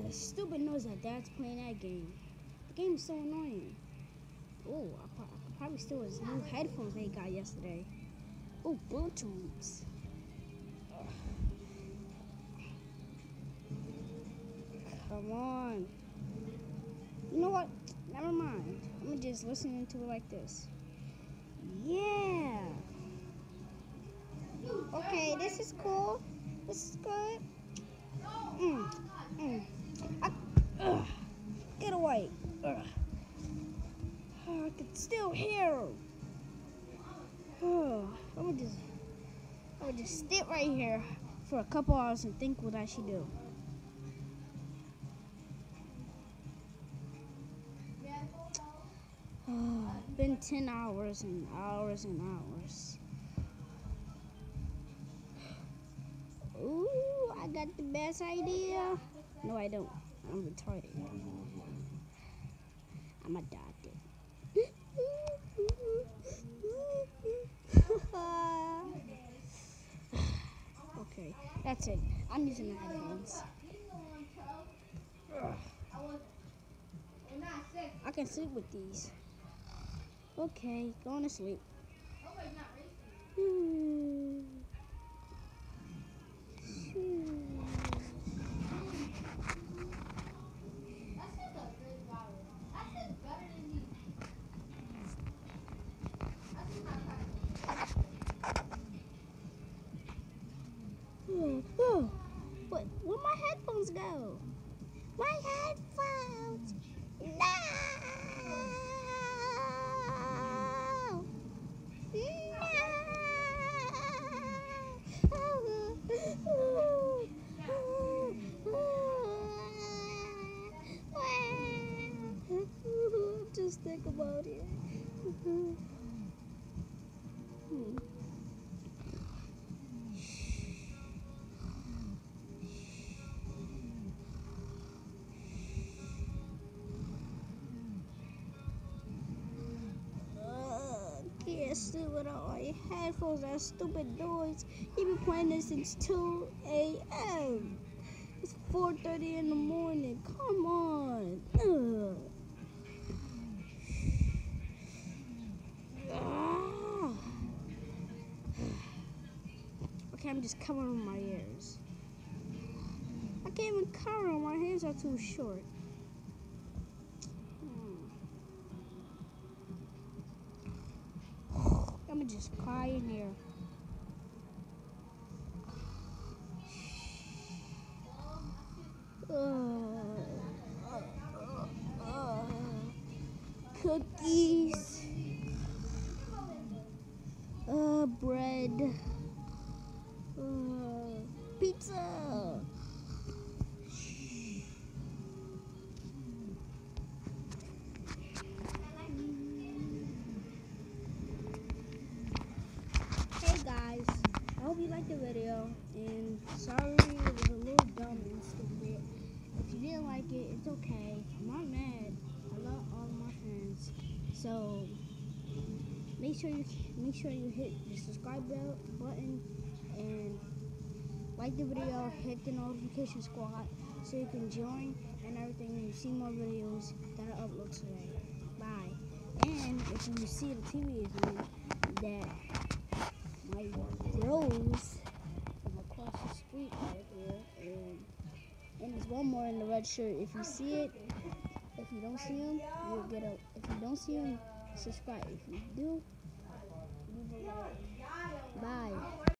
The stupid noise that Dad's playing that game. The game is so annoying. Oh, I could probably steal his new headphones they got yesterday. Oh, Bluetooths. Come on. You know what? Never mind. I'm gonna just listen to it like this. Yeah. Okay, this is cool. This is good. Get away. I can still hear him. I would just sit right here for a couple hours and think what I should do. It's been 10 hours and hours and hours. Ooh, I got the best idea. No, I don't. I'm retarded. I'm adopted. Okay, that's it. I'm using my headphones. I can sleep with these. Okay, going to sleep. Oh, where'd my headphones go? My headphones! No! Just think about it. Can't sleep without my headphones. That stupid noise. He been playing this since 2 a.m. It's 4:30 in the morning. Come on. Okay, I'm just covering my ears. I can't even cover them. My hands are too short. I'm gonna just cry in here. Cookies. Bread. Pizza. Hey guys, I hope you liked the video, and sorry it was a little dumb and stupid. If you didn't like it, it's okay. I'm not mad. I love all of my friends. So make sure you hit the subscribe button and like the video, hit the notification squad so you can join and everything and see more videos that I upload today. Bye. And if you see the TV is on, that my bros from across the street right here, and there's one more in the red shirt. If you see it, if you don't see him, you'll get a. If you don't see him, subscribe. If you do, leave a like. Bye.